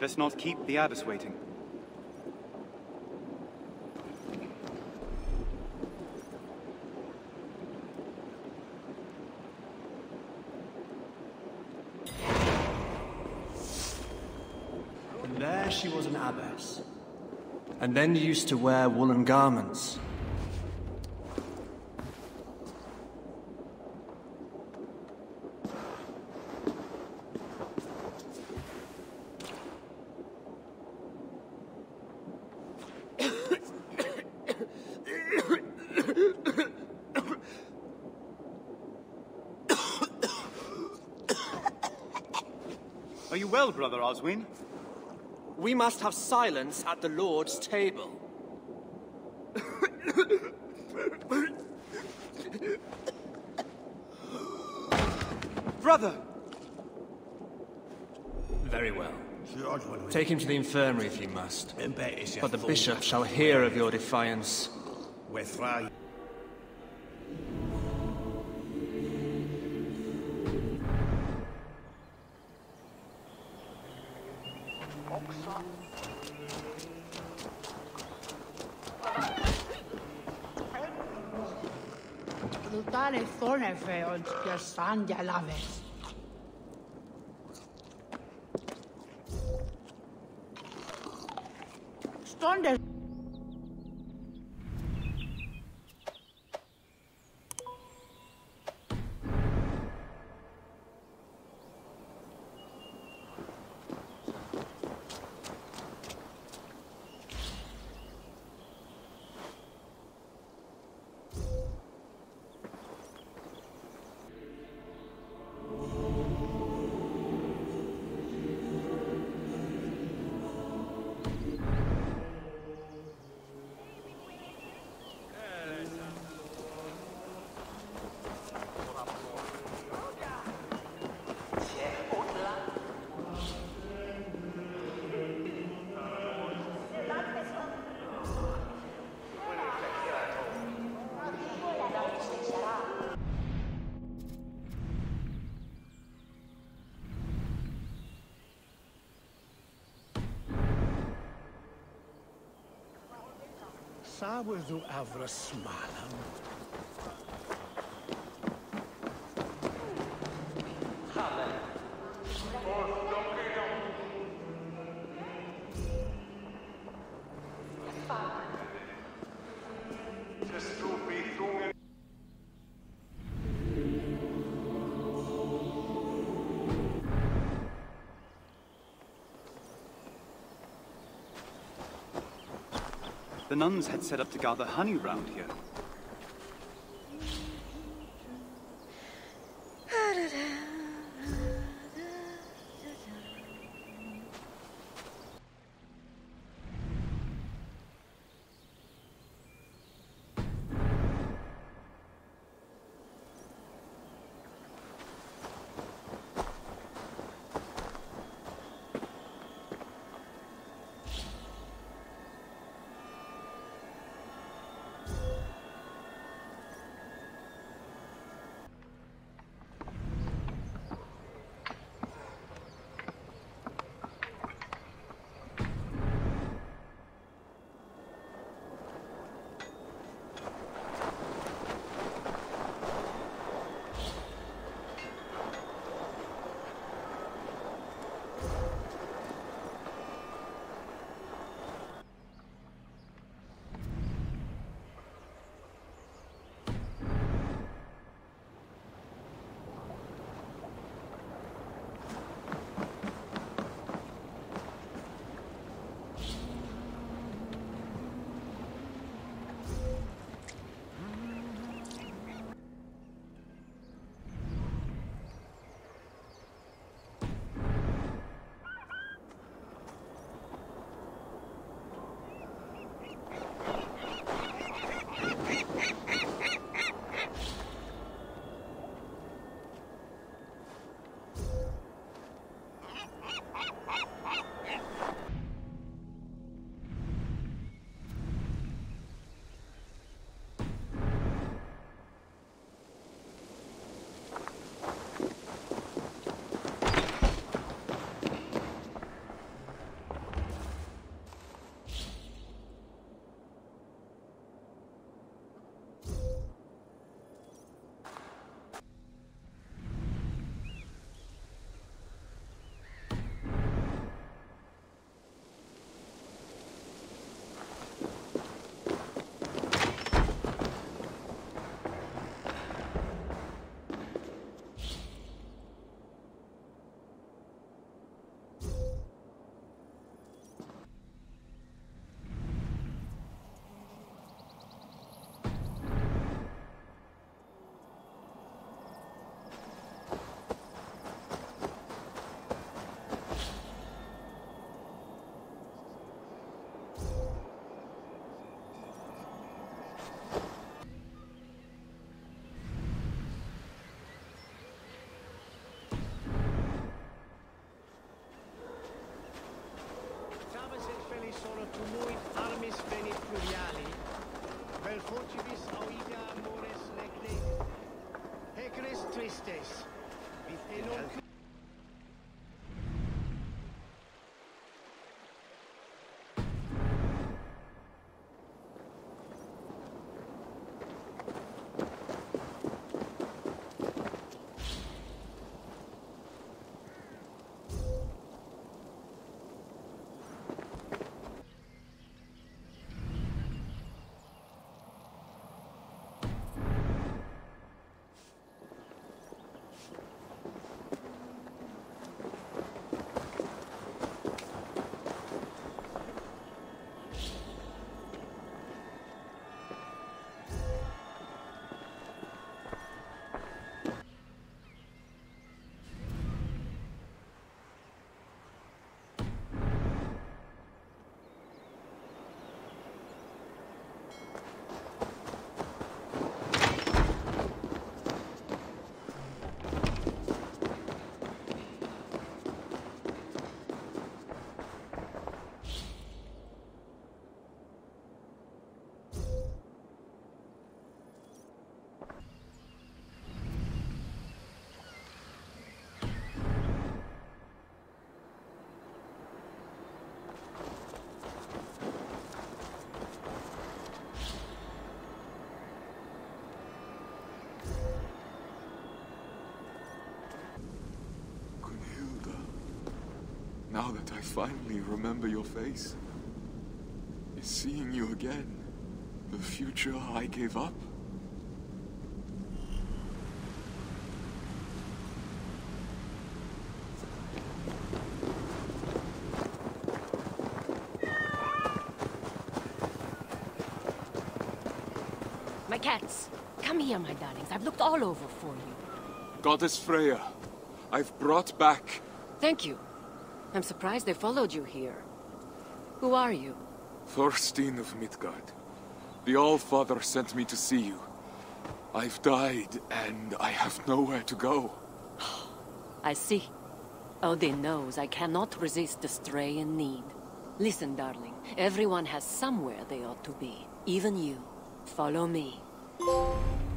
Best not keep the abbess waiting. And there she was an abbess. And then used to wear woolen garments. Are you well, Brother Oswin? We must have silence at the Lord's table. Brother! Very well. Take him to the infirmary if you must. But the bishop shall hear of your defiance. Salutare Thornefe und Gersandia Laves. Stunde. Sawydd Avras Malam. The nuns had set up to gather honey round here. Artemis venit furiali, vel fortibus auida amores necne, Hecris tristes, vit non Now that I finally remember your face, is seeing you again the future I gave up? My cats! Come here, my darlings. I've looked all over for you. Goddess Freya, I've brought back... Thank you. I'm surprised they followed you here. Who are you? Thorstein of Midgard. The All-Father sent me to see you. I've died, and I have nowhere to go. I see. Odin knows I cannot resist the stray in need. Listen, darling. Everyone has somewhere they ought to be. Even you. Follow me.